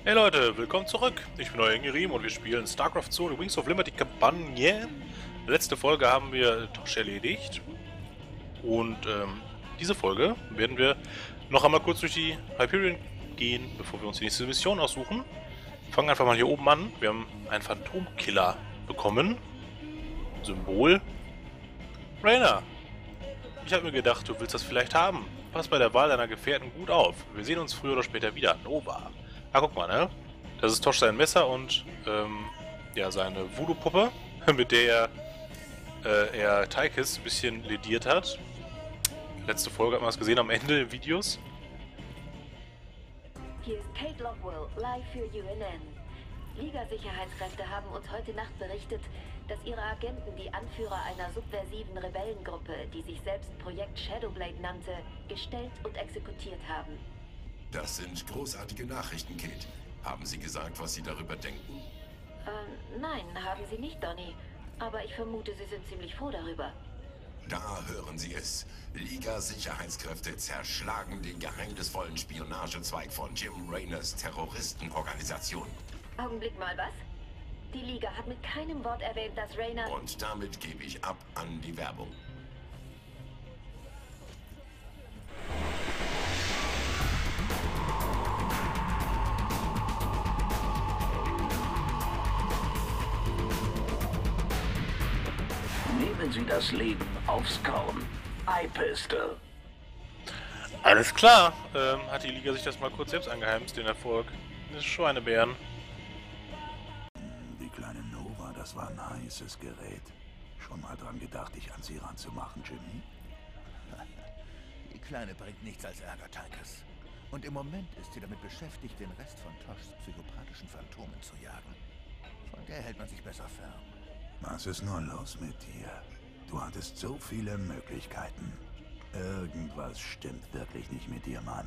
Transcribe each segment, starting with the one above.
Hey Leute, willkommen zurück. Ich bin euer Ingerim und wir spielen StarCraft 2, The Wings of Liberty Kampagne. Letzte Folge haben wir Tosh erledigt. Und diese Folge werden wir noch einmal kurz durch die Hyperion gehen, bevor wir uns die nächste Mission aussuchen. Fangen einfach mal hier oben an. Wir haben einen Phantomkiller bekommen. Symbol. Rainer, ich habe mir gedacht, du willst das vielleicht haben. Pass bei der Wahl deiner Gefährten gut auf. Wir sehen uns früher oder später wieder. Nova. Ah, guck mal, ne? Das ist Tosh sein Messer und, ja, seine Voodoo-Puppe, mit der er Tychus ein bisschen lediert hat. Letzte Folge hat man das gesehen am Ende der Videos. Hier ist Kate Lockwell, live für UNN. Liga-Sicherheitskräfte haben uns heute Nacht berichtet, dass ihre Agenten die Anführer einer subversiven Rebellengruppe, die sich selbst Projekt Shadowblade nannte, gestellt und exekutiert haben. Das sind großartige Nachrichten, Kate. Haben Sie gesagt, was Sie darüber denken? Nein, haben sie nicht, Donny. Aber ich vermute, sie sind ziemlich froh darüber. Da hören Sie es. Liga-Sicherheitskräfte zerschlagen den geheimnisvollen Spionagezweig von Jim Rayners Terroristenorganisation. Augenblick mal, was? Die Liga hat mit keinem Wort erwähnt, dass Rayner... Und damit gebe ich ab an die Werbung. Nehmen Sie das Leben aufs Korn. iPistol. Alles klar, hat die Liga sich das mal kurz selbst angeheimst, den Erfolg. Das Schweinebären. Die kleine Nova, das war ein heißes Gerät. Schon mal dran gedacht, dich an sie ranzumachen, Jimmy? Die Kleine bringt nichts als Ärger, Tychus. Und im Moment ist sie damit beschäftigt, den Rest von Toshs psychopathischen Phantomen zu jagen. Von der hält man sich besser fern. Was ist nur los mit dir? Du hattest so viele Möglichkeiten. Irgendwas stimmt wirklich nicht mit dir, Mann.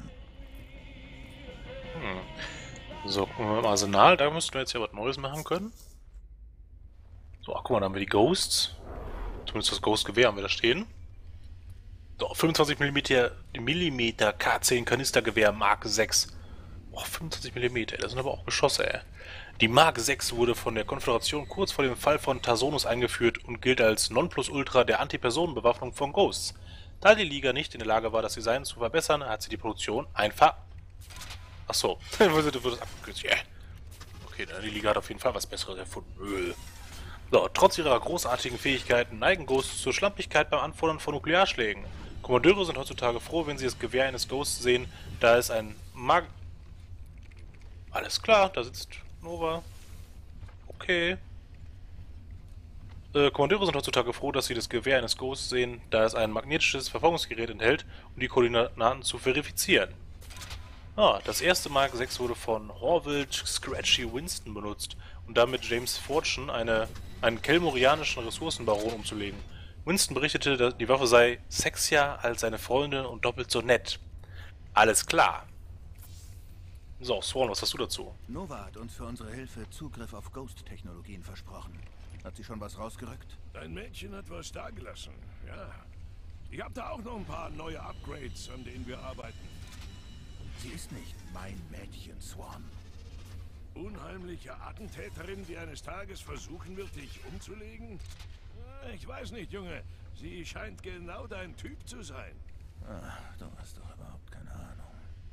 So, gucken wir mal im Arsenal. Da müssten wir jetzt ja was Neues machen können. So, ach, guck mal, da haben wir die Ghosts. Zumindest das Ghost-Gewehr haben wir da stehen. So, 25 mm K10 Kanistergewehr Mark 6. Boah, 25 mm, das sind aber auch Geschosse, ey. Die Mark 6 wurde von der Konföderation kurz vor dem Fall von Tarsonus eingeführt und gilt als Nonplusultra der Antipersonenbewaffnung von Ghosts. Da die Liga nicht in der Lage war, das Design zu verbessern, hat sie die Produktion einfach... Achso, dann wird das abgekürzt. Yeah. Okay, dann die Liga hat auf jeden Fall was Besseres erfunden. So, trotz ihrer großartigen Fähigkeiten neigen Ghosts zur Schlampigkeit beim Anfordern von Nuklearschlägen. Kommandeure sind heutzutage froh, wenn sie das Gewehr eines Ghosts sehen, da es ein Mag... Alles klar, da sitzt Nova. Okay. Kommandeure sind heutzutage froh, dass sie das Gewehr eines Ghosts sehen, da es ein magnetisches Verfolgungsgerät enthält, um die Koordinaten zu verifizieren. Ah, das erste Mark 6 wurde von Horville Scratchy Winston benutzt, um damit James Fortune einen kelmorianischen Ressourcenbaron umzulegen. Winston berichtete, die Waffe sei sexier als seine Freundin und doppelt so nett. Alles klar. So, Swan, was hast du dazu? Nova hat uns für unsere Hilfe Zugriff auf Ghost-Technologien versprochen. Hat sie schon was rausgerückt? Dein Mädchen hat was dagelassen, ja. Ich habe da auch noch ein paar neue Upgrades, an denen wir arbeiten. Sie ist nicht mein Mädchen, Swan. Unheimliche Attentäterin, die eines Tages versuchen wird, dich umzulegen? Ich weiß nicht, Junge. Sie scheint genau dein Typ zu sein. Du hast doch überhaupt keine Ahnung.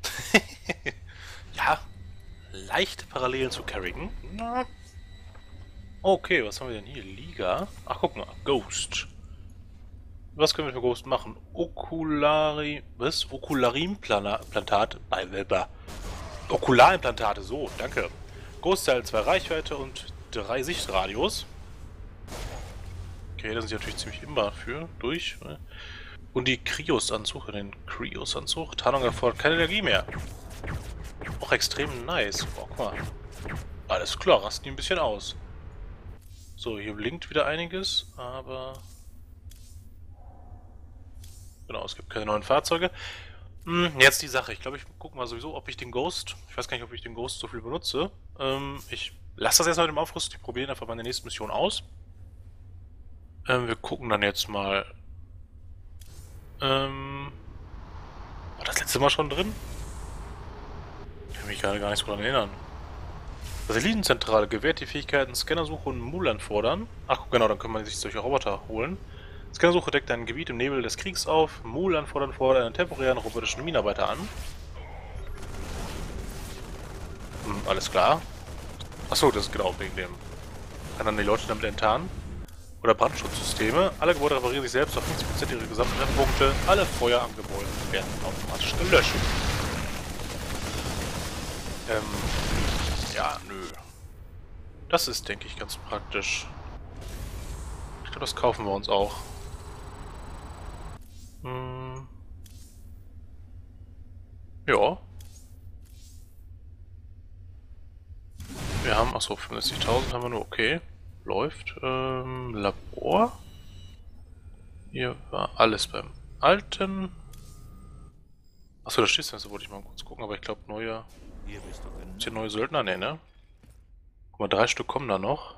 Ja, leichte Parallelen zu Kerrigan. Na. Okay, was haben wir denn hier? Liga. Ach, guck mal. Ghost. Was können wir für Ghost machen? Okularimplantate. Okularimplantate, so, danke. Ghost teilt 2 Reichweite und 3 Sichtradius. Okay, da sind sie natürlich ziemlich immer für durch. Und die Krios-Anzug, den Krios-Anzug. Tarnung erfordert keine Energie mehr. Auch extrem nice. Boah, guck mal. Alles klar, rasten die ein bisschen aus. So, hier blinkt wieder einiges, aber... Genau, es gibt keine neuen Fahrzeuge. Jetzt die Sache. Ich glaube, ich gucke mal sowieso, ob ich den Ghost... Ich weiß gar nicht, ob ich den Ghost so viel benutze. Ich lasse das erstmal mit dem Aufrüsten. Ich probiere einfach mal in der nächsten Mission aus. Wir gucken dann jetzt mal... War das letzte Mal schon drin? Ich kann mich gerade gar nicht so daran erinnern. Satellitenzentrale gewährt die Fähigkeiten Scannersuche und Mulan fordern. Ach genau, dann kann man sich solche Roboter holen. Scannersuche deckt ein Gebiet im Nebel des Kriegs auf. Mulan fordert einen temporären robotischen Minenarbeiter an. Alles klar. Achso, das ist genau wegen dem. Kann dann die Leute damit enttarnen. Oder Brandschutzsysteme. Alle Gebäude reparieren sich selbst auf 50% ihrer gesamten Treffpunkte. Alle Feuer am Gebäude werden automatisch gelöscht. Ja, nö. Das ist, denke ich, ganz praktisch. Ich glaube, das kaufen wir uns auch. Ja. Wir haben, achso, 65.000 haben wir nur, okay. Läuft. Labor. Hier war alles beim Alten. Achso, da steht es, wollte ich mal kurz gucken, aber ich glaube, neue. Ist hier neue Söldner? Nee, ne? Guck mal, 3 Stück kommen da noch.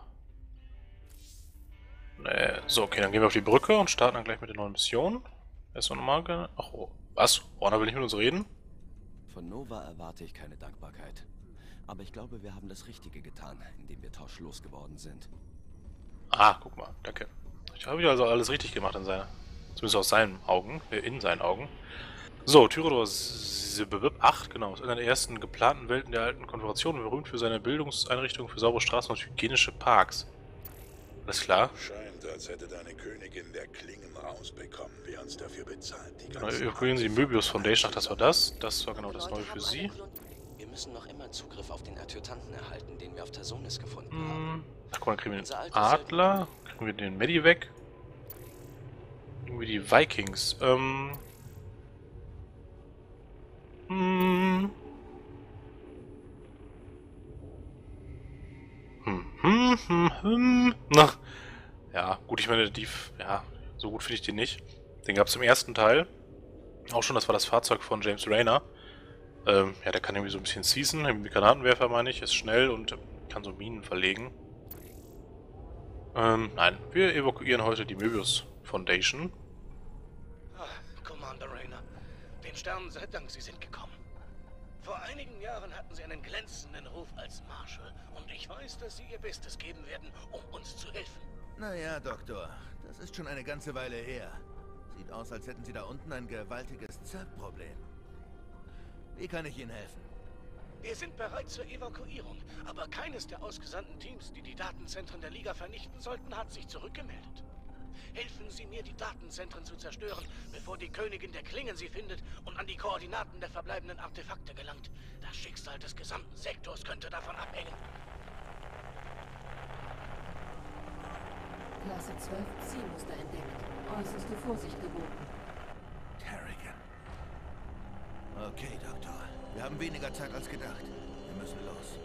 Nee. So, okay, dann gehen wir auf die Brücke und starten dann gleich mit der neuen Mission. Erstmal nochmal. Ach, oh. Was? Warner will nicht mit uns reden? Von Nova erwarte ich keine Dankbarkeit. Aber ich glaube, wir haben das Richtige getan, indem wir Tosh losgeworden sind. Ah, guck mal, danke. Ich habe also alles richtig gemacht in seiner. Zumindest aus seinen Augen, in seinen Augen. So, Tyrodor 8, genau, ist einer der ersten geplanten Welten der alten Konföderation, berühmt für seine Bildungseinrichtungen für saubere Straßen und hygienische Parks. Alles klar. Scheint, als hätte deine Königin der Klingen rausbekommen, wer uns dafür bezahlt. Genau, evakuieren Sie die Möbius Foundation. Ach, das war das. Das war genau das Neue für Sie. Wir müssen noch immer Zugriff auf den Adjutanten erhalten, den wir auf Tarsonis gefunden haben. Ach, guck mal, dann kriegen wir den Adler, kriegen wir den Medi weg. Irgendwie die Vikings. Na. Ja, gut, ich meine, ja, so gut finde ich den nicht. Den gab es im ersten Teil. Auch schon, das war das Fahrzeug von James Rayner. Ja, der kann irgendwie so ein bisschen schießen, irgendwie Granatenwerfer meine ich, ist schnell und kann so Minen verlegen. Nein, wir evakuieren heute die Möbius Foundation. Commander Rayner, den Sternen sei Dank, Sie sind gekommen. Vor einigen Jahren hatten Sie einen glänzenden Ruf als Marshal und ich weiß, dass Sie Ihr Bestes geben werden, um uns zu helfen. Naja, Doktor, das ist schon eine ganze Weile her. Sieht aus, als hätten Sie da unten ein gewaltiges Zergproblem. Wie kann ich Ihnen helfen? Wir sind bereit zur Evakuierung, aber keines der ausgesandten Teams, die die Datenzentren der Liga vernichten sollten, hat sich zurückgemeldet. Helfen Sie mir, die Datenzentren zu zerstören, bevor die Königin der Klingen sie findet und an die Koordinaten der verbleibenden Artefakte gelangt. Das Schicksal des gesamten Sektors könnte davon abhängen. Klasse 12 Zielmuster entdeckt. Äußerste Vorsicht geboten. Kerrigan. Okay, Doktor. Wir haben weniger Zeit als gedacht. Wir müssen los.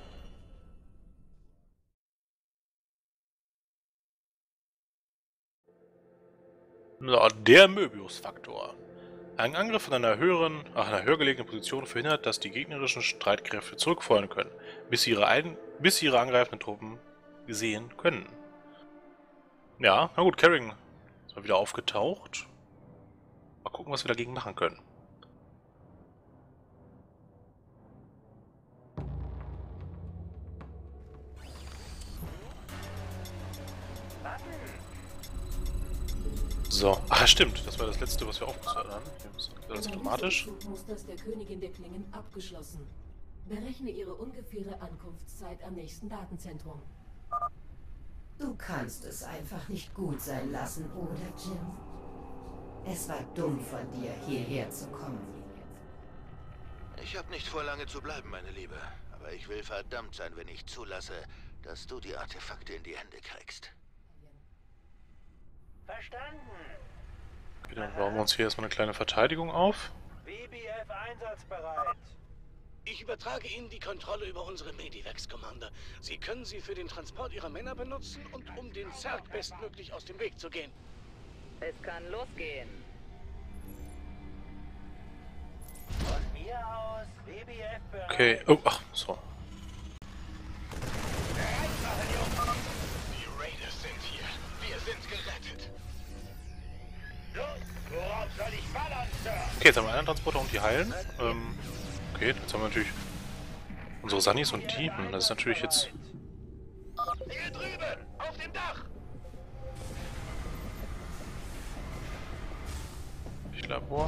So, der Möbius-Faktor. Ein Angriff von einer höher gelegenen Position verhindert, dass die gegnerischen Streitkräfte zurückfeuern können, bis sie ihre angreifenden Truppen sehen können. Ja, na gut, Kerrigan ist mal wieder aufgetaucht. Mal gucken, was wir dagegen machen können. So, ach stimmt, das war das letzte, was wir aufgeführt haben. Das ist automatisch. Musters der Königin der Klingen abgeschlossen. Berechne ihre ungefähre Ankunftszeit am nächsten Datenzentrum. Du kannst es einfach nicht gut sein lassen, oder Jim? Es war dumm von dir, hierher zu kommen. Ich habe nicht vor, lange zu bleiben, meine Liebe. Aber ich will verdammt sein, wenn ich zulasse, dass du die Artefakte in die Hände kriegst. Verstanden. Okay, dann bauen wir uns hier erstmal eine kleine Verteidigung auf. BBF einsatzbereit. Ich übertrage Ihnen die Kontrolle über unsere Medivacs, Commander. Sie können sie für den Transport Ihrer Männer benutzen und um den Zerg bestmöglich aus dem Weg zu gehen. Es kann losgehen. Von mir aus, BBF bereit. Okay, oh, ach, so. Die Raiders sind hier. Wir sind gerettet. Worauf soll ich ballern, Sir? Okay, jetzt haben wir einen Transporter und die heilen. Okay, jetzt haben wir natürlich Unsere Sunnies und die? Das ist natürlich jetzt... Hier drüben, auf dem Dach. Labor.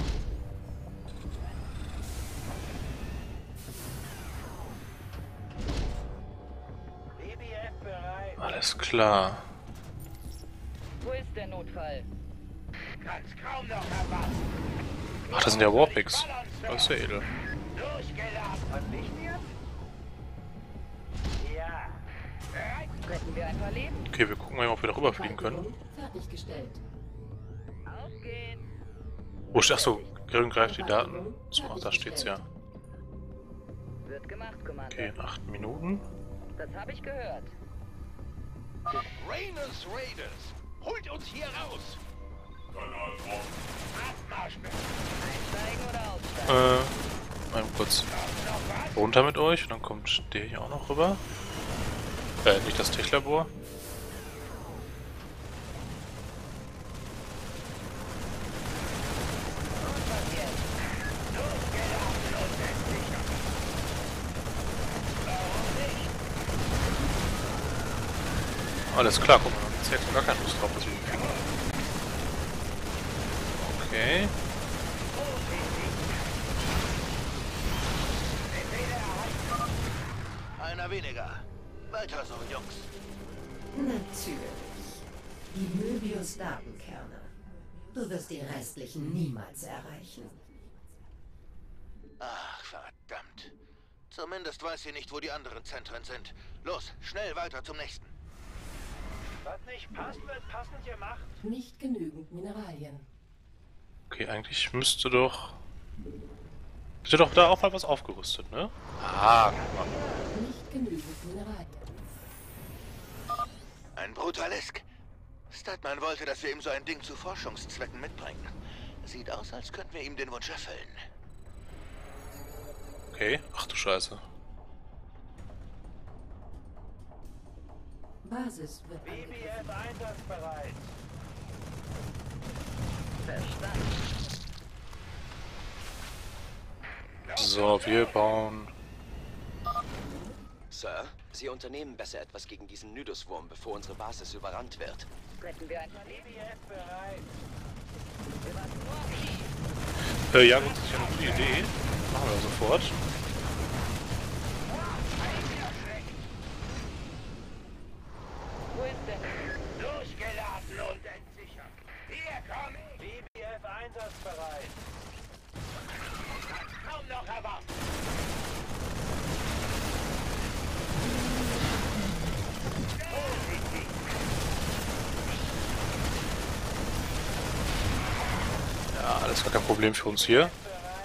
Alles klar. Wo ist der Notfall? Kann's kaum noch erwarten. Ach, das sind ja Warpix. Das ist ja edel. Durchgeladen. Und nicht mehr? Ja. Retten wir ein paar Leben? Okay, wir gucken mal, ob wir da rüberfliegen können. Fertiggestellt. Auf geht's. Wo steht? Achso, Grillen greift die Daten. So, da steht's ja. Wird gemacht, Commander. Okay, in 8 Minuten. Das habe ich gehört. Raynors Raiders, holt uns hier raus. Einsteigen oder aussteigen? Mal kurz runter mit euch. Und dann kommt der hier auch noch rüber. Nicht das Tech-Labor. Alles klar, guck mal, jetzt hätte ich gar keine Lust drauf, was wir hier kriegen. Okay. Einer weniger. Weiter so, Jungs. Natürlich. Die Möbius-Datenkerne. Du wirst die restlichen niemals erreichen. Ach, verdammt. Zumindest weiß sie nicht, wo die anderen Zentren sind. Los, schnell weiter zum nächsten. Was nicht passt, wird passend gemacht. Nicht genügend Mineralien. Okay, eigentlich müsste doch da auch mal was aufgerüstet, ne? Ah, guck mal. Nicht genügend Mineralien. Ein Brutalisk. Statman wollte, dass wir ihm so ein Ding zu Forschungszwecken mitbringen. Sieht aus, als könnten wir ihm den Wunsch erfüllen. Okay, ach du Scheiße. Basis wird BBF einsatzbereit. Verstanden. So, wir bauen... Sir, Sie unternehmen besser etwas gegen diesen Nydus-Wurm, bevor unsere Basis überrannt wird. Retten wir ein paar Leben? BBF bereit. Wir warten nur auf Sie. ja, gut, das ist ja eine gute Idee. Machen wir sofort. Wo ist denn? Durchgeladen und entsichert. Hier komm ich. BBF einsatzbereit. Kann's kaum noch erwarten. Ja, alles gar kein Problem für uns hier.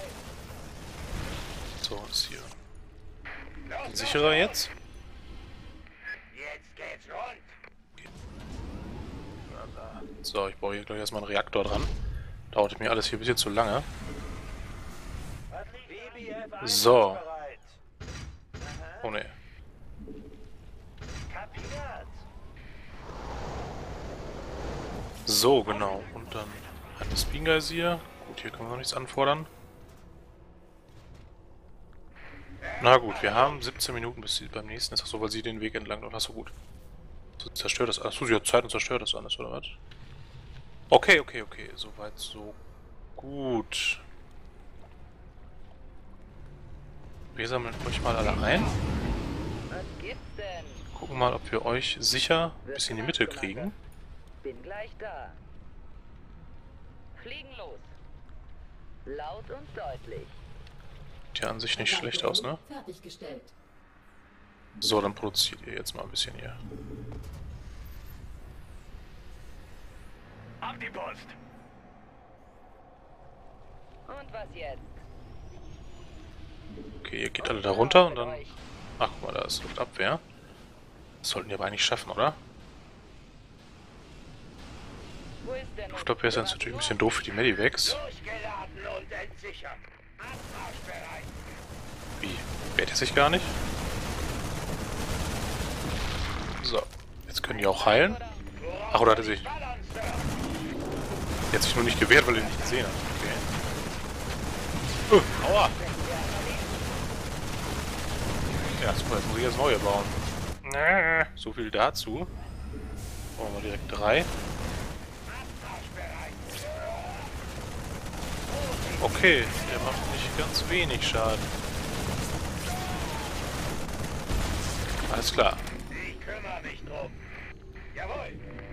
So, ist hier ein sicherer jetzt. Jetzt geht's rund. So, ich baue hier gleich erstmal einen Reaktor dran. Dauert mir alles hier ein bisschen zu lange. BBF So. einsatzbereit. Oh ne. Kapiert. So, genau. Und dann ein Spin-Geysir. Gut, hier können wir noch nichts anfordern. Na gut, wir haben 17 Minuten bis sie beim nächsten ist. Achso, weil sie den Weg entlang läuft. Achso, gut. So, zerstört das. Achso, sie hat Zeit und zerstört das alles, oder was? Okay, okay, okay. Soweit, so gut. Wir sammeln euch mal alle ein. Was gibt's denn? Gucken mal, ob wir euch sicher bis in die Mitte kriegen. Bin gleich da. Fliegen los. Laut und deutlich. Sieht ja an sich nicht schlecht aus, ne? Fertiggestellt. So, dann produziert ihr jetzt mal ein bisschen hier. Ab die Post. Und was jetzt? Okay, ihr geht alle da runter und dann... Ach, guck mal, da ist Luftabwehr. Das sollten die aber eigentlich schaffen, oder? Wo ist der Luftabwehr ist jetzt natürlich ein bisschen doof für die Medivacs. Durchgeladen und entsichert. Abmarschbereit. Wie? Wehrt er sich gar nicht? So, jetzt können die auch heilen. Ach, oder hat er sich... Er hat sich nur nicht gewehrt, weil er ihn nicht gesehen hat. Okay. Aua! Ja, super, jetzt muss ich das neue bauen. So viel dazu. Bauen wir direkt 3. Okay, der macht nicht ganz wenig Schaden. Alles klar. Ich kümmere mich drum. Jawohl.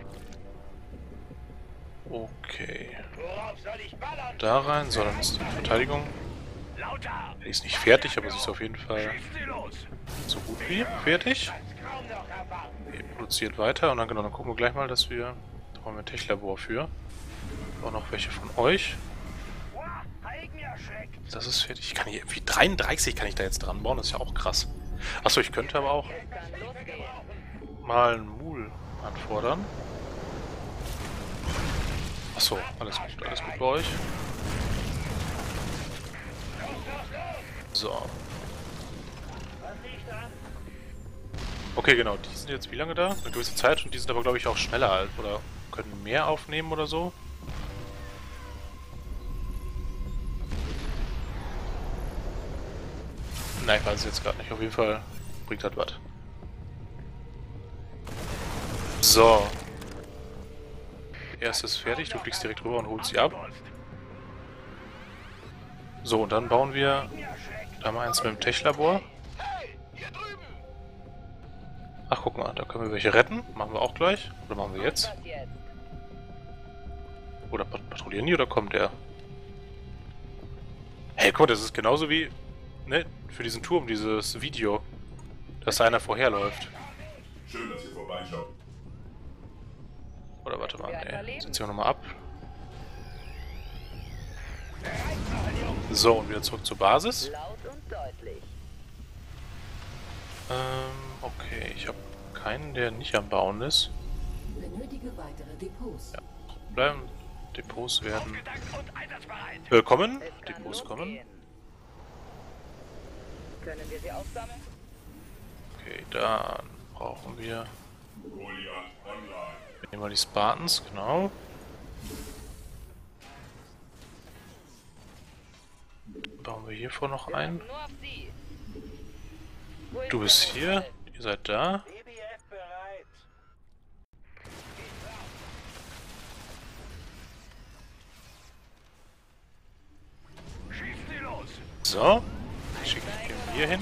Okay. Worauf soll ich ballern? Da rein, so, dann ist die Verteidigung. Lauter. Die ist nicht fertig, aber sie ist auf jeden Fall Schießt sie los. so gut wie fertig. Kann's kaum noch erwarten. Okay, produziert weiter und dann genau, dann gucken wir gleich mal, dass wir... Da brauchen wir ein Techlabor für. Auch noch welche von euch. Das ist fertig. Ich kann hier irgendwie 33 kann ich da jetzt dran bauen, das ist ja auch krass. Achso, ich könnte aber auch mal einen Mul anfordern. Achso, alles gut bei euch. So. Okay, genau, die sind jetzt wie lange da? Eine gewisse Zeit und die sind aber glaube ich auch schneller alt oder können mehr aufnehmen oder so. Nein, ich weiß es jetzt gerade nicht. Auf jeden Fall bringt das was. So. Der erste ist fertig. Du fliegst direkt rüber und holst sie ab. So, und dann bauen wir da mal eins mit dem Techlabor. Ach, guck mal, da können wir welche retten. Machen wir auch gleich. Oder machen wir jetzt? Oder patrouillieren die oder kommt der? Hey, guck mal, das ist genauso wie... Ne, für diesen Turm, dieses Video, dass da einer vorherläuft. Schön, dass ihr vorbeischaut. Oder warte mal, ne, setzen wir nochmal ab. So, und wieder zurück zur Basis. Okay, ich habe keinen, der nicht am Bauen ist. Benötige weitere Depots. Ja, bleiben. Depots werden... kommen. Depots kommen. Können wir sie aufsammeln? Okay, dann brauchen wir... Wir nehmen mal die Spartans, genau. Bauen wir hiervor noch ein. Du bist hier, ihr seid da. So, ich schicke den hier hin.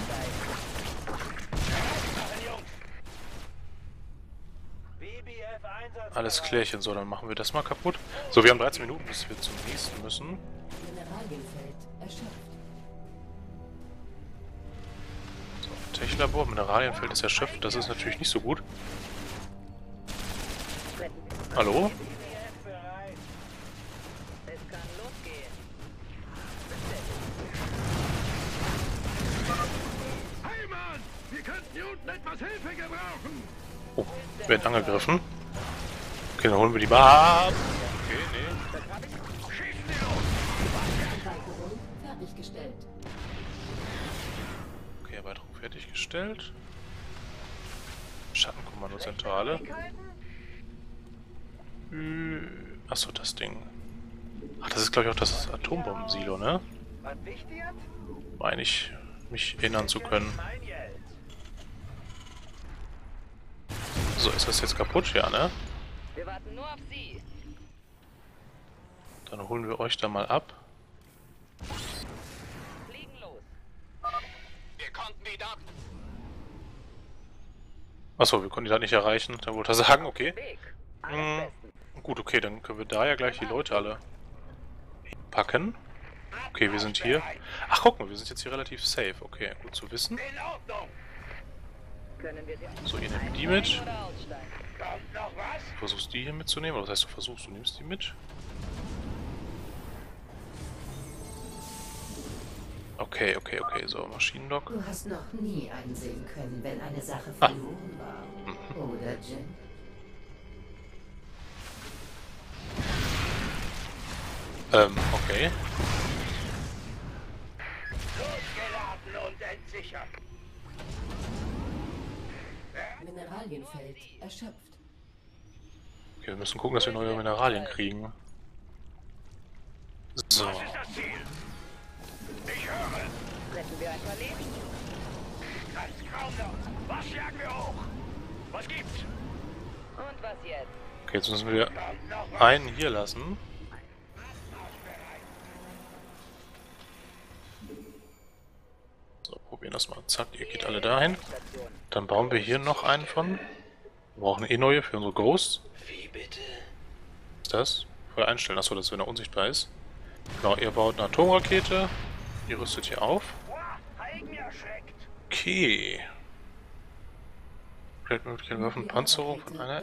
Alles klärchen, so, dann machen wir das mal kaputt. So, wir haben 13 Minuten, bis wir zum nächsten müssen. Mineralienfeld erschöpft. So, Techlabor, Mineralienfeld ist erschöpft, das ist natürlich nicht so gut. Hallo? Oh, wir werden angegriffen. Okay, dann holen wir die Bar ab. Okay, nee. Fertiggestellt. Okay, Erweiterung fertiggestellt. Schattenkommandozentrale. Achso, das Ding. Ach, das ist glaube ich auch das Atombombensilo, ne? Meine ich, mich erinnern zu können. So, ist das jetzt kaputt? Ja, ne? Wir warten nur auf Sie. Dann holen wir euch da mal ab. Fliegen los. Wir konnten die Daten. Achso, wir konnten die da nicht erreichen. Dann wollte er sagen, okay. Gut, okay, dann können wir da ja gleich die Leute alle packen. Okay, wir sind hier. Ach, guck mal, wir sind jetzt hier relativ safe. Okay, gut zu wissen. So, ihr nehmt die mit. Du versuchst die hier mitzunehmen, oder was heißt du versuchst, du nimmst die mit? Okay, okay, okay, so, Maschinenlock. Du hast noch nie einsehen können, wenn eine Sache verloren war. Oder, Jim? Okay. Losgeladen und entsichert. Mineralienfeld erschöpft. Okay, wir müssen gucken, dass wir neue Mineralien kriegen. So. Was ist das Ziel? Ich höre. Retten wir ein paar Leben. Was jagen wir hoch? Was gibt's? Und was jetzt? Okay, jetzt müssen wir einen hier lassen. So, probieren das mal. Zack, ihr geht alle dahin. Dann bauen wir hier noch einen von. Wir brauchen eh neue für unsere Ghosts. Wie bitte? Was ist das? Voll einstellen, achso, dass wenn er unsichtbar ist. Genau, ihr baut eine Atomrakete. Ihr rüstet hier auf. Okay. Möglichkeit Waffen, Panzerung von einer.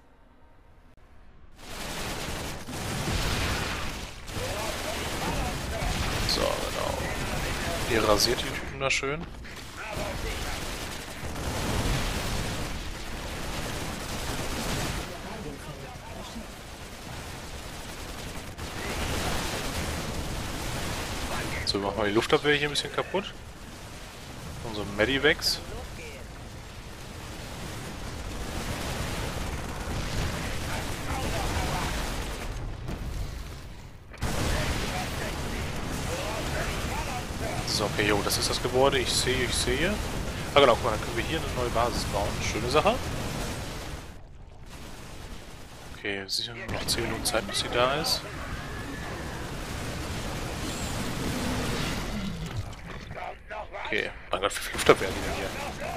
So, genau. Ihr rasiert die Typen da schön. So, machen wir die Luftabwehr hier ein bisschen kaputt. Unsere Medivacs. So, okay, jo, das ist das Gebäude. Ich sehe, ich sehe. Ah genau, guck mal, dann können wir hier eine neue Basis bauen. Schöne Sache. Okay, sicher nur noch 10 Minuten Zeit, bis sie da ist. Okay, mein Gott, wie viel Luftabwehr die denn hier?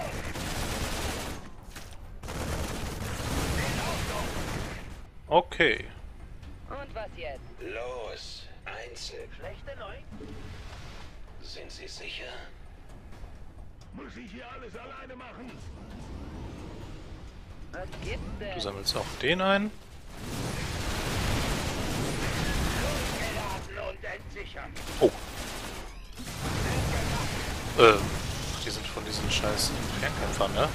Okay. Und was jetzt? Los, einzeln. Schlechte Neuigkeiten. Sind Sie sicher? Muss ich hier alles alleine machen? Was gibt's denn? Du sammelst auch den ein. Oh. Die sind von diesen scheiß Fernkämpfern, ne?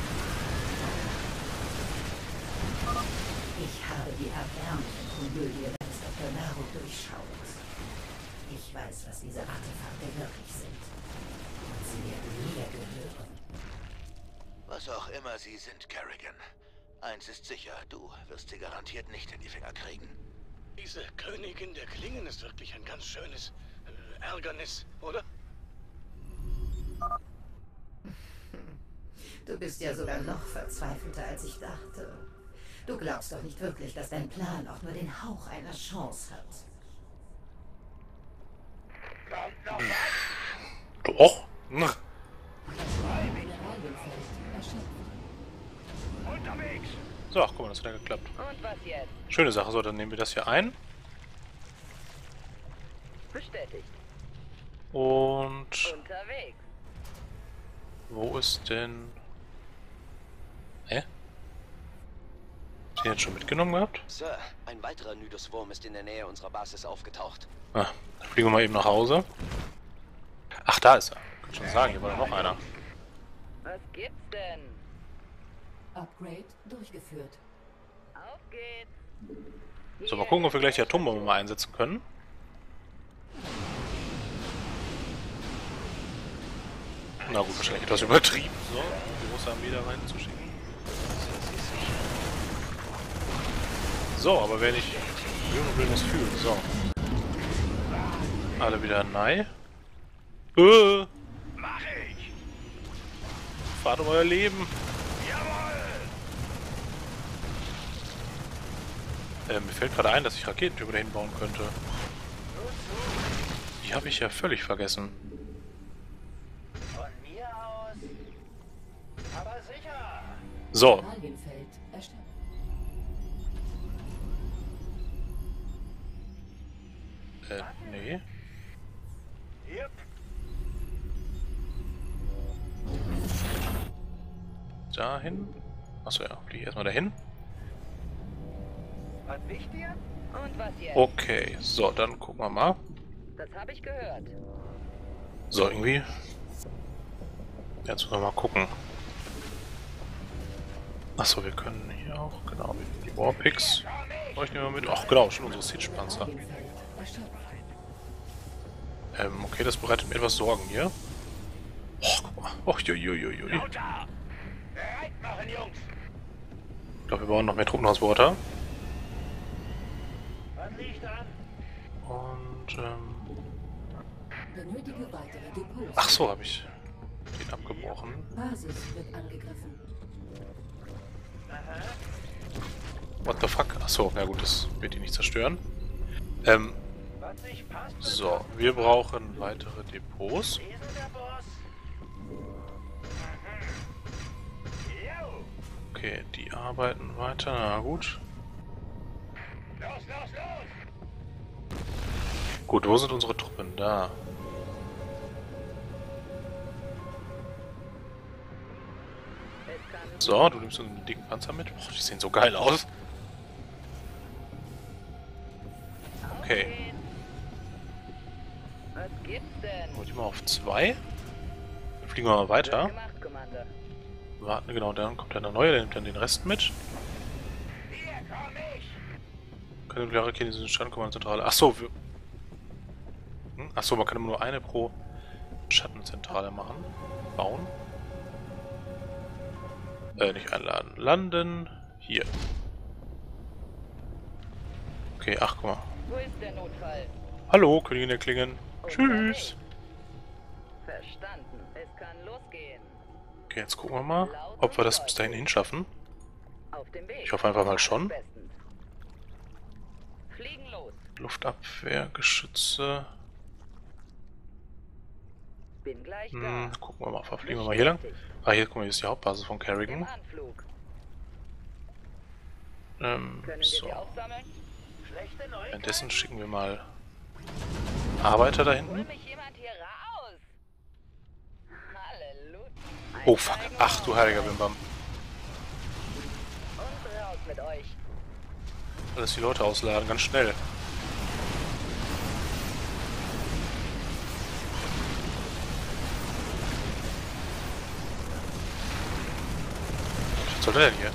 Ich habe die erbärmliche Komödie deines Dr. Naru durchschaut. Ich weiß, was diese Artefakte wirklich sind. Und sie werden mir gehören. Was auch immer sie sind, Kerrigan. Eins ist sicher, du wirst sie garantiert nicht in die Finger kriegen. Diese Königin der Klingen ist wirklich ein ganz schönes Ärgernis, oder? Du bist ja sogar noch verzweifelter, als ich dachte. Du glaubst doch nicht wirklich, dass dein Plan auch nur den Hauch einer Chance hat. Doch. Unterwegs. So, ach guck mal, das hat ja geklappt. Und was jetzt? Schöne Sache, so, dann nehmen wir das hier ein. Bestätigt. Und Unterwegs. wo ist denn... Hä? Habt ihr jetzt schon mitgenommen gehabt? Sir, ein weiterer Nydus-Wurm ist in der Nähe unserer Basis aufgetaucht. Ah, dann fliegen wir mal eben nach Hause. Ach, da ist er. Ich kann schon sagen, hier war noch einer. Was gibt's denn? Upgrade durchgeführt. Auf geht's. So, mal gucken, ob wir gleich die Atombombe mal einsetzen können. Na gut, wahrscheinlich etwas übertrieben, so, die große Armee da reinzuschicken. So, aber wer nicht will, muss fühlen. So. Alle wieder nein. Mach ich. Fahrt um euer Leben. Mir fällt gerade ein, dass ich Raketentürme dahin bauen könnte. Die habe ich ja völlig vergessen. Von mir aus. Aber sicher. So. Alienfeld erstellt. Nee. Yep. Dahin. Achso, ja, fliege ich erstmal dahin. Was wichtiger? Und was jetzt? Okay, so, dann gucken wir mal. Das habe ich gehört. So, irgendwie. Jetzt müssen wir mal gucken. Achso, wir können hier auch, genau, die Warpix. Ich nehme mal mit. Ach, genau, schon unsere Siege-Panzer. Okay, das bereitet mir etwas Sorgen hier. Och, guck mal. Och, juiuiui. Bereit machen, Jungs. Ich glaube, wir bauen noch mehr Truppentransporter. Was liegt an? Und, Benötige weitere Depots. ach so, habe ich die ihn abgebrochen. Basis wird angegriffen. What the fuck? Achso, na gut, das wird ihn nicht zerstören. So, wir brauchen weitere Depots. Okay, die arbeiten weiter, na gut. Gut, wo sind unsere Truppen? Da. So, du nimmst einen dicken Panzer mit. Boah, die sehen so geil aus. Okay. Was gibt's denn? Hol die mal auf 2. Dann fliegen wir mal weiter. Gemacht, Commander. Warten, genau, dann kommt der neue, der nimmt dann den Rest mit. Keine klare Rakete in diesen Schattenkommandozentrale. Achso, achso, man kann immer nur eine pro Schattenzentrale machen. Bauen. Nicht einladen. Landen. Hier. Okay, ach, guck mal. Wo ist der Notfall? Hallo, Königin der Klingen. Tschüss. Verstanden. Es kann losgehen. Okay, jetzt gucken wir mal, ob wir das bis dahin hinschaffen. Auf dem Weg. Ich hoffe einfach mal schon. Bestens. Fliegen los. Luftabwehr, Geschütze. Bin gleich da. Gucken wir mal, verfliegen wir mal hier lang. Ah, hier, guck mal, hier ist die Hauptbasis von Kerrigan. Im Anflug. So. Können wir die aufsammeln? Schlechte Neuigkeiten. Währenddessen schicken wir mal Arbeiter da Hol hinten. mich jemand hier raus. Halleluja. Oh fuck, ach du heiliger Bimbam. Und raus mit euch. Alles die Leute ausladen, ganz schnell. Was soll der denn hier?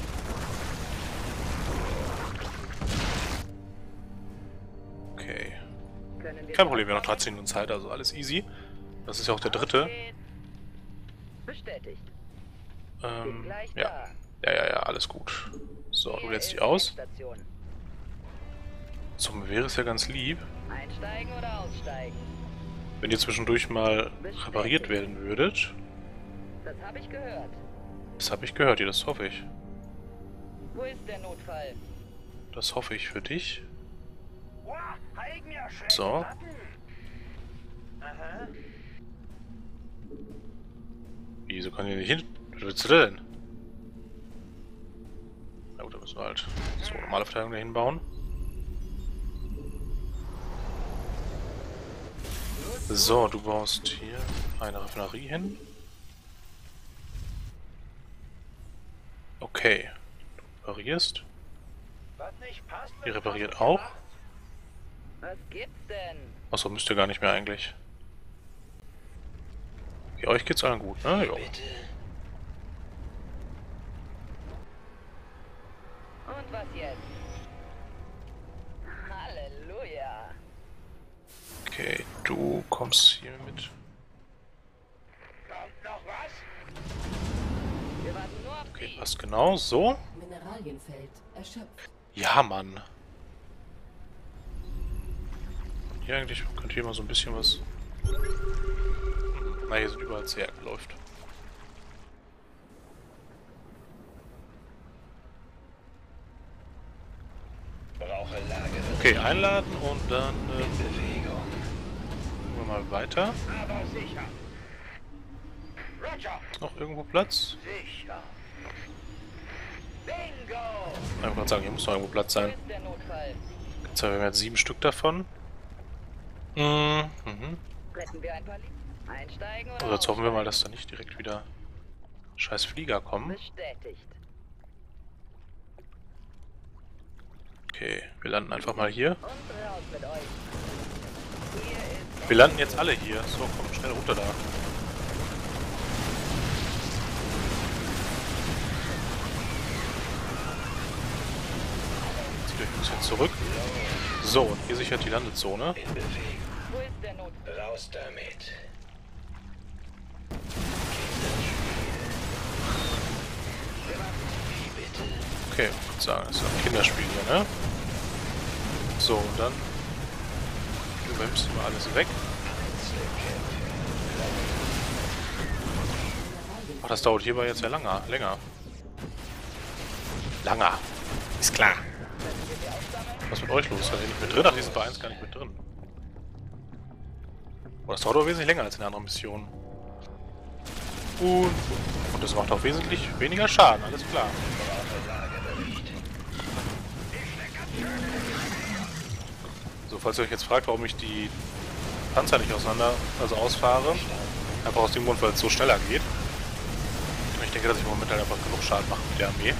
Okay. Kein Problem, wir haben noch 13 Minuten Zeit, also alles easy. Das ist ja auch der dritte. Bestätigt. Ja. Ja, alles gut. So, du lädst die aus. Zum wäre es ja ganz lieb, Einsteigen oder aussteigen? wenn ihr zwischendurch mal repariert werden würdet. Das habe ich gehört. Das habe ich gehört, ja, das hoffe ich. Wo ist der Notfall? Das hoffe ich für dich. So. Wieso kann ich nicht hin? Was willst du denn? Na gut, da müssen wir halt so normale Verteidigung dahin bauen. So, du baust hier eine Raffinerie hin. Okay. Du reparierst. Ihr repariert auch. Was gibt's denn? Achso, müsst ihr gar nicht mehr eigentlich. Okay, euch geht's allen gut, ne? Jo. Und was jetzt? Halleluja. Okay, du kommst hier mit. Kommt noch was? Wir warten nur auf Okay, passt genau so. Mineralienfeld erschöpft. Ja, Mann. Hier eigentlich könnte hier mal so ein bisschen was. Na, hier sind überall Zwerge, läuft. Okay, einladen und dann gehen wir mal weiter. Ist noch irgendwo Platz? Sicher. Ich wollte gerade sagen, hier muss noch irgendwo Platz sein. Der Notfall. Jetzt haben wir jetzt 7 Stück davon. Mhm. Retten wir ein paar Leben. Einsteigen oder Also jetzt hoffen wir mal, dass da nicht direkt wieder scheiß Flieger kommen. Bestätigt. Okay, wir landen einfach mal hier. Und raus mit euch. Hier ist Wir landen jetzt alle hier. So, komm schnell runter da. Zieht euch ein bisschen zurück. So, und hier sichert die Landezone. Wo ist der Notfall? Raus damit. Okay, ich würde sagen, das ist ein Kinderspiel hier, ne? So, und dann übernimmst du mal alles weg. das dauert hierbei jetzt ja länger. Langer. Ist klar. Was ist mit euch los? Seid ihr nicht mit drin? Ach, die sind bei 1 gar nicht mit drin. Oh, das dauert aber wesentlich länger als in der anderen Mission. Und das macht auch wesentlich weniger Schaden, alles klar. So, falls ihr euch jetzt fragt, warum ich die Panzer nicht ausfahre, einfach aus dem Grund, weil es so schneller geht. Ich denke, dass ich im Moment halt einfach genug Schaden mache mit der Armee.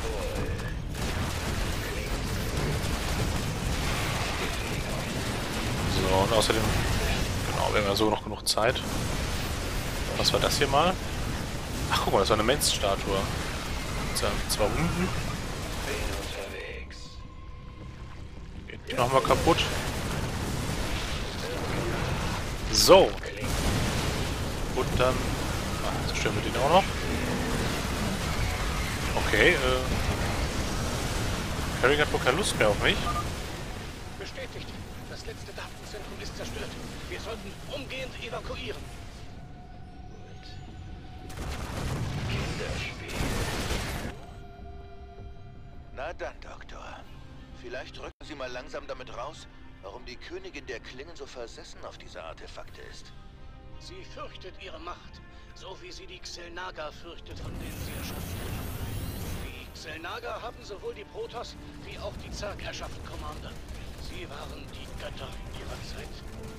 So, und außerdem, genau, wir haben ja so noch genug Zeit. Was war das hier mal? Ach, guck mal, das war eine Mensch-Statue. Mit 2 Hunden. Geht nochmal kaputt. So. Und dann... Ach, zerstören wir den auch noch. Okay, Kerrigan hat wohl keine Lust mehr auf mich. Bestätigt. Das letzte Datenzentrum ist zerstört. Wir sollten umgehend evakuieren. Na dann, Doktor. Vielleicht rücken Sie mal langsam damit raus, warum die Königin der Klingen so versessen auf diese Artefakte ist. Sie fürchtet ihre Macht, so wie sie die Xel'Naga fürchtet, von denen sie erschaffen wurde. Die Xel'Naga haben sowohl die Protoss wie auch die Zerg erschaffen, Commander. Sie waren die Götter ihrer Zeit.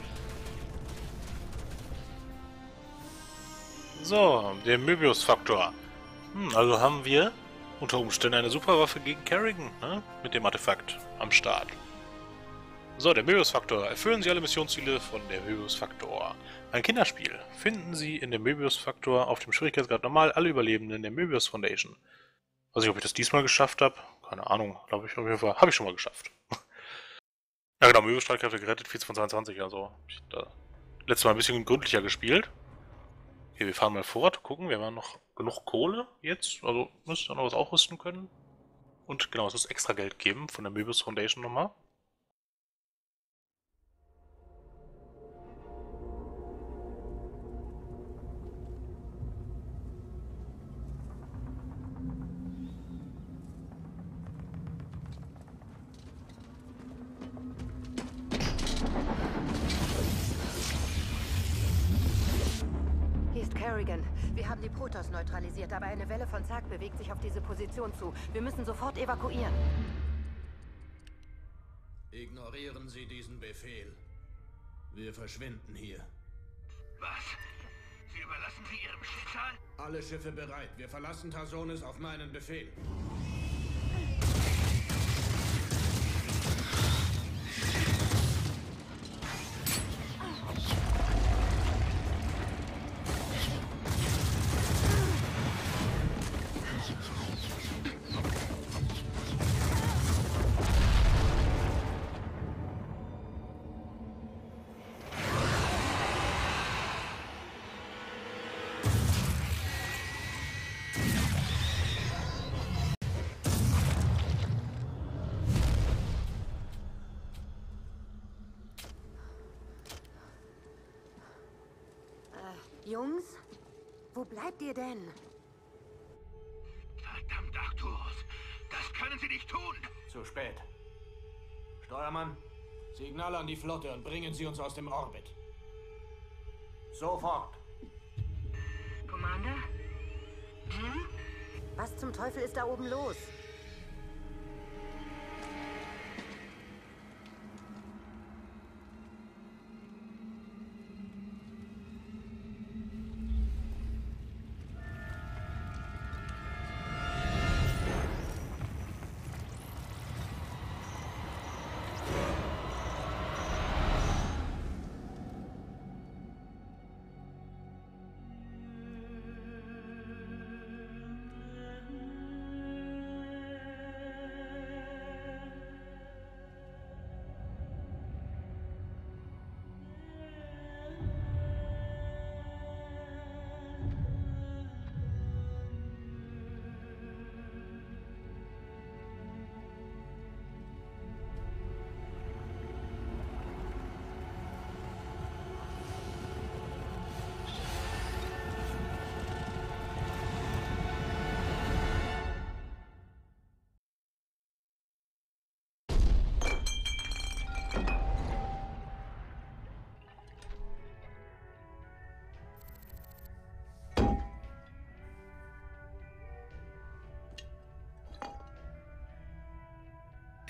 So, der Möbius-Faktor. Also haben wir unter Umständen eine Superwaffe gegen Kerrigan, ne? Mit dem Artefakt am Start. So, der Möbius-Faktor. Erfüllen Sie alle Missionsziele von der Möbius-Faktor. Ein Kinderspiel. Finden Sie in dem Möbius-Faktor auf dem Schwierigkeitsgrad normal alle Überlebenden der Möbius Foundation. Weiß nicht, ob ich das diesmal geschafft habe. Keine Ahnung, glaube ich auf jeden Fall. Habe ich schon mal geschafft. Ja genau, Möbius-Streitkräfte gerettet, 14 von 22, also ich da letztes Mal ein bisschen gründlicher gespielt. Okay, wir fahren mal fort, gucken, wir haben noch genug Kohle jetzt, also müsste dann noch was aufrüsten können. Und genau, es muss extra Geld geben von der Möbius Foundation nochmal. Kerrigan, wir haben die Protoss neutralisiert, aber eine Welle von Zerg bewegt sich auf diese Position zu. Wir müssen sofort evakuieren. Ignorieren Sie diesen Befehl. Wir verschwinden hier. Was? Sie überlassen Sie Ihrem Schicksal? Alle Schiffe bereit. Wir verlassen Tarsonis auf meinen Befehl. Jungs? Wo bleibt ihr denn? Verdammt, Arcturus! Das können Sie nicht tun! Zu spät. Steuermann, Signal an die Flotte und bringen Sie uns aus dem Orbit. Sofort. Commander? Hm? Was zum Teufel ist da oben los?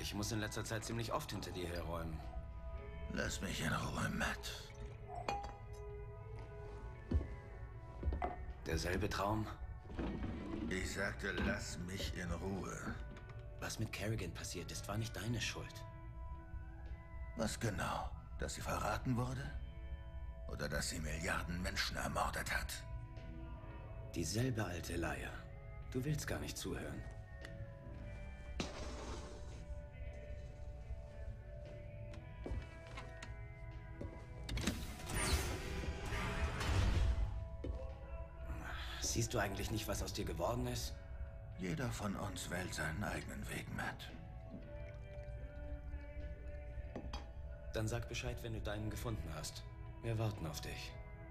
Ich muss in letzter Zeit ziemlich oft hinter dir herräumen. Lass mich in Ruhe, Matt. Derselbe Traum? Ich sagte, lass mich in Ruhe. Was mit Kerrigan passiert ist, war nicht deine Schuld. Was genau? Dass sie verraten wurde? Oder dass sie Milliarden Menschen ermordet hat? Dieselbe alte Leier. Du willst gar nicht zuhören. Siehst du eigentlich nicht, was aus dir geworden ist? Jeder von uns wählt seinen eigenen Weg, Matt. Dann sag Bescheid, wenn du deinen gefunden hast. Wir warten auf dich.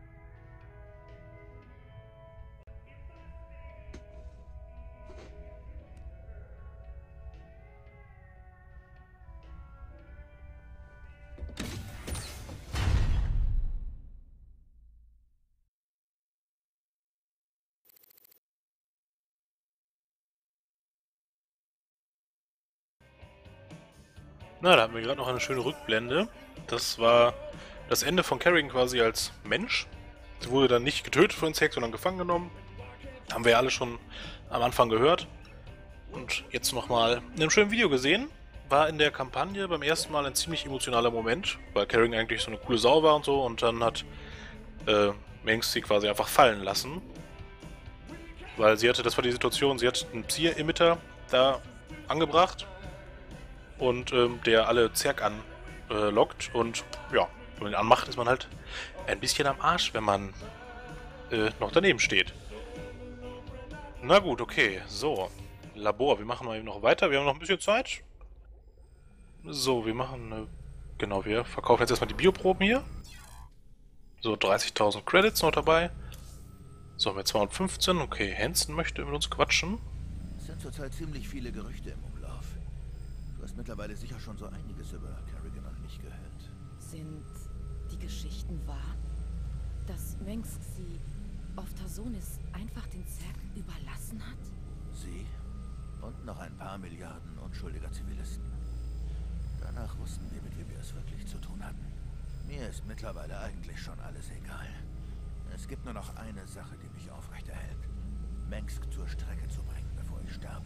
Na, da hatten wir gerade noch eine schöne Rückblende. Das war das Ende von Kerrigan quasi als Mensch. Sie wurde dann nicht getötet von Insekt, sondern gefangen genommen. Haben wir ja alle schon am Anfang gehört. Und jetzt nochmal in einem schönen Video gesehen. War in der Kampagne beim ersten Mal ein ziemlich emotionaler Moment, weil Kerrigan eigentlich so eine coole Sau war und so. Und dann hat Mengsk sie quasi einfach fallen lassen. Weil sie hatte, das war die Situation, sie hat einen Psi-Emitter da angebracht. Und der alle Zerg anlockt und ja, wenn man ihn anmacht, ist man halt ein bisschen am Arsch, wenn man noch daneben steht. Na gut, okay, so. Labor, wir machen mal eben noch weiter, wir haben noch ein bisschen Zeit. So, wir machen, genau, wir verkaufen jetzt erstmal die Bioproben hier. So, 30.000 Credits noch dabei. So, haben wir 215, okay, Hansen möchte mit uns quatschen. Es sind zurzeit ziemlich viele Gerüchte im Umlauf. Du hast mittlerweile sicher schon so einiges über Kerrigan und mich gehört. Sind die Geschichten wahr? Dass Mengsk sie auf Tarsonis einfach den Zerg überlassen hat? Sie und noch ein paar Milliarden unschuldiger Zivilisten. Danach wussten wir, mit wem wir es wirklich zu tun hatten. Mir ist mittlerweile eigentlich schon alles egal. Es gibt nur noch eine Sache, die mich aufrechterhält. Mengsk zur Strecke zu bringen, bevor ich sterbe.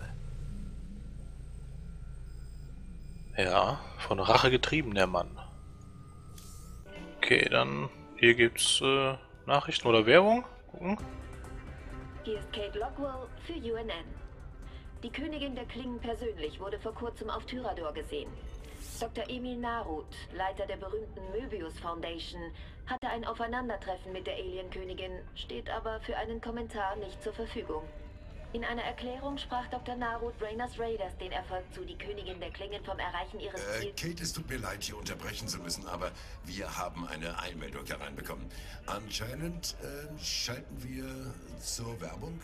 Ja, von Rache getrieben, der Mann. Okay, dann hier gibt's Nachrichten oder Werbung. Gucken. Hier ist Kate Lockwell für UNN. Die Königin der Klingen persönlich wurde vor kurzem auf Tyrador gesehen. Dr. Emil Narut, Leiter der berühmten Möbius Foundation, hatte ein Aufeinandertreffen mit der Alien-Königin, steht aber für einen Kommentar nicht zur Verfügung. In einer Erklärung sprach Dr. Narut Raynas Raiders den Erfolg zu, die Königin der Klingen vom Erreichen ihres Ziels... Kate, es tut mir leid, hier unterbrechen zu müssen, aber wir haben eine Eilmeldung hereinbekommen. Anscheinend schalten wir zur Werbung.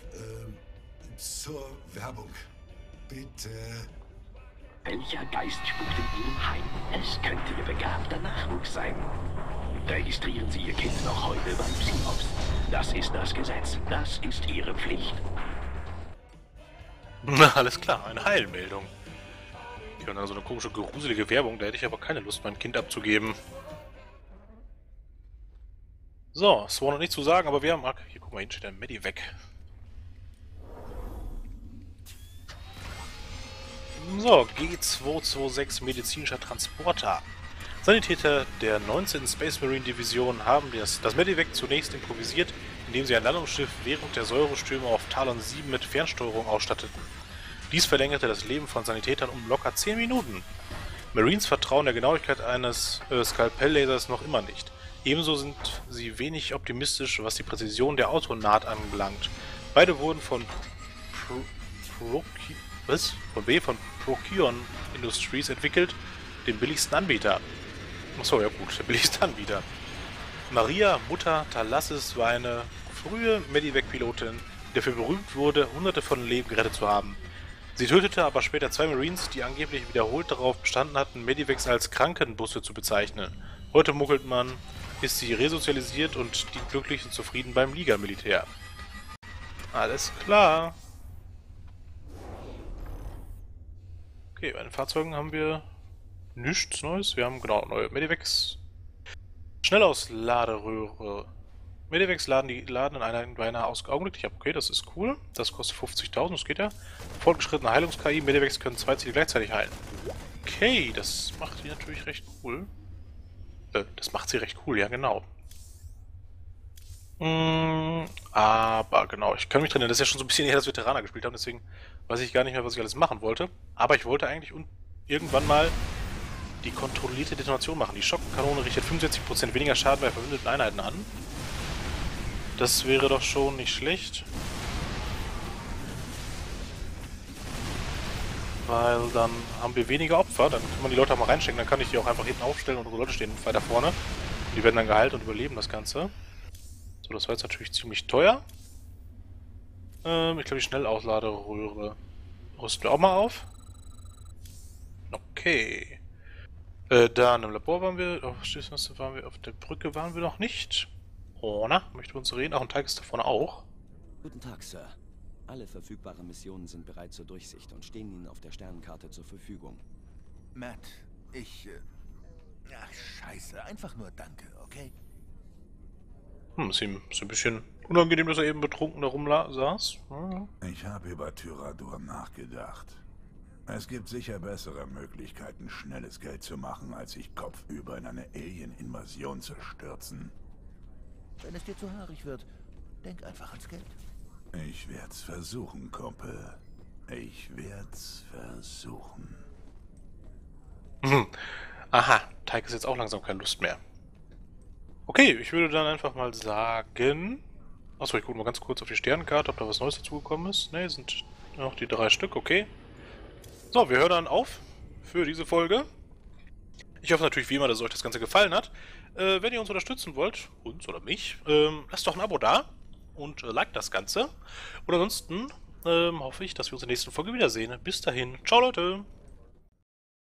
Bitte. Welcher Geist spukt in Ihrem Heim? Es könnte Ihr begabter Nachwuchs sein. Registrieren Sie Ihr Kind noch heute beim Psi-Ops. Das ist das Gesetz. Das ist Ihre Pflicht. Na, alles klar, eine Heilmeldung. Hier und dann so eine komische, gruselige Werbung, da hätte ich aber keine Lust, mein Kind abzugeben. So, es war noch nicht zu sagen, aber wir haben... Ach, hier, guck mal, hier steht der Medi weg. So, G226 medizinischer Transporter. Sanitäter der 19. Space Marine Division haben das Medivac zunächst improvisiert, indem sie ein Landungsschiff während der Säurestürme auf Talon 7 mit Fernsteuerung ausstatteten. Dies verlängerte das Leben von Sanitätern um locker 10 Minuten. Marines vertrauen der Genauigkeit eines Skalpelllasers noch immer nicht. Ebenso sind sie wenig optimistisch, was die Präzision der Autonaht anbelangt. Beide wurden von Procyon Industries entwickelt, dem billigsten Anbieter. Achso, ja gut, der billigste Anbieter. Maria, Mutter Thalassis, war eine frühe Medivac-Pilotin, die dafür berühmt wurde, hunderte von Leben gerettet zu haben. Sie tötete aber später 2 Marines, die angeblich wiederholt darauf bestanden hatten, Medivacs als Krankenbusse zu bezeichnen. Heute munkelt man, ist sie resozialisiert und dient glücklich und zufrieden beim Liga-Militär. Alles klar. Okay, bei den Fahrzeugen haben wir nichts Neues. Wir haben genau neue Medivacs. Schnellausladeröhre. Medivacs laden die Laden in einer beinahe augenblicklich ab. Okay, das ist cool. Das kostet 50.000, das geht ja. Fortgeschrittene Heilungs-KI. Medivacs können 2 Ziele gleichzeitig heilen. Okay, das macht sie natürlich recht cool. Das macht sie recht cool, ja genau. Aber genau, ich kann mich drin erinnern, das ist ja schon so ein bisschen her, dass wir Veteraner gespielt haben, deswegen weiß ich gar nicht mehr, was ich alles machen wollte. Aber ich wollte eigentlich irgendwann mal die kontrollierte Detonation machen. Die Schockkanone richtet 65% weniger Schaden bei verwundeten Einheiten an. Das wäre doch schon nicht schlecht. Weil dann haben wir weniger Opfer, dann kann man die Leute auch mal reinstecken, dann kann ich die auch einfach hinten aufstellen und unsere Leute stehen weiter vorne. Die werden dann geheilt und überleben das Ganze. So, das war jetzt natürlich ziemlich teuer. Ich glaube, die Schnellausladeröhre rüsten wir auch mal auf. Okay. Dann im Labor waren wir, auf der Brücke waren wir noch nicht. Vorne, möchte uns reden. Auch ein Teig ist da vorne auch. Guten Tag, Sir. Alle verfügbaren Missionen sind bereit zur Durchsicht und stehen Ihnen auf der Sternenkarte zur Verfügung. Matt, ach, scheiße. Einfach nur danke, okay? Ist ihm ein bisschen unangenehm, dass er eben betrunken da rumsaß. Ich habe über Tyrador nachgedacht. Es gibt sicher bessere Möglichkeiten, schnelles Geld zu machen, als sich kopfüber in eine Alien-Invasion zu stürzen. Wenn es dir zu haarig wird, denk einfach ans Geld. Ich werd's versuchen, Kumpel. Ich werd's versuchen. Aha, Teig ist jetzt auch langsam keine Lust mehr. Okay, ich würde dann einfach mal sagen... Achso, ich gucke mal ganz kurz auf die Sternenkarte, ob da was Neues dazugekommen ist. Ne, sind noch die 3 Stück, okay. So, wir hören dann auf für diese Folge. Ich hoffe natürlich wie immer, dass euch das Ganze gefallen hat. Wenn ihr uns unterstützen wollt, uns oder mich, lasst doch ein Abo da und liked das Ganze. Und ansonsten hoffe ich, dass wir uns in der nächsten Folge wiedersehen. Bis dahin, ciao Leute!